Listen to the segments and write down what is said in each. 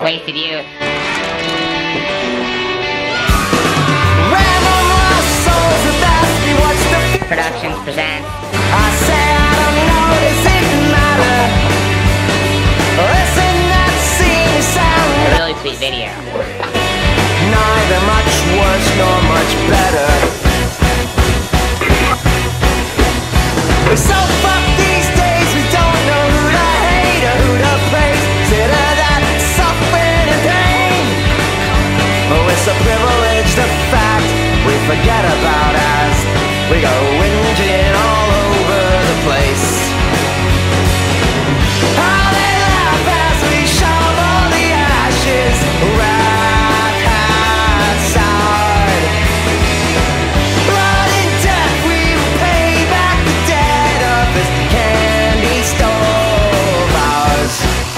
Wasted Youth. Productions presents. I say I don't know, does it matter? Listen, that scene sound. A really sweet video. Neither much worse nor much better. We're so fucked these days, we don't know who to hate or who to praise. Consider that suffering and pain. Oh, it's a privilege, the fact we forget about as we go whinging all over the place. How they laugh as we shovel the ashes right outside. Blood and death, we will pay back the debt of this candy store of ours.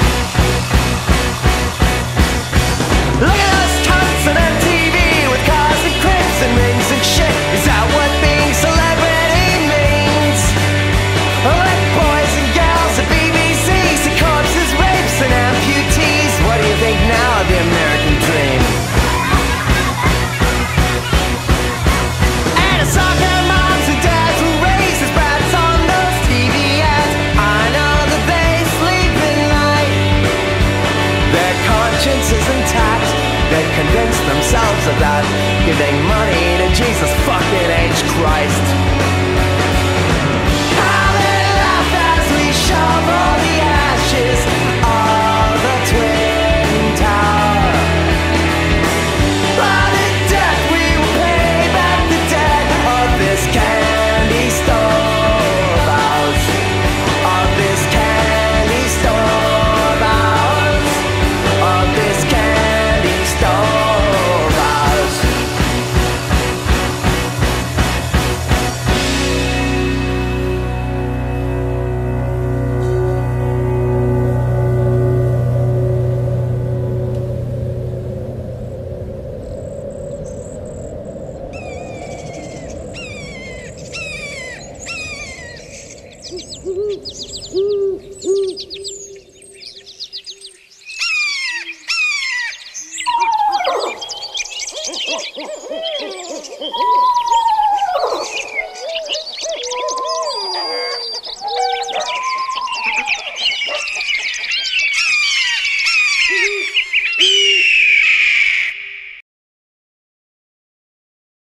Look at us cunts on MTV with cars and cribs and rings and shit. Is that what being celebrity means? Like boys and girls at BBC, see corpses, rapes and amputees. What do you think now of the American dream? And the soccer moms and dads who raise as brats on those TV ads. I know that they sleep at night. Their conscience is intact. They convince themselves of that, giving money to Jesus fucking H. Christ. How they laugh as we shovel the ashes of the Twin Tower. Blood and death, we will pay back the debt of this candy store of ours. Of this candy store of ours. Of this candy store of ours. Ooh, ooh, ooh.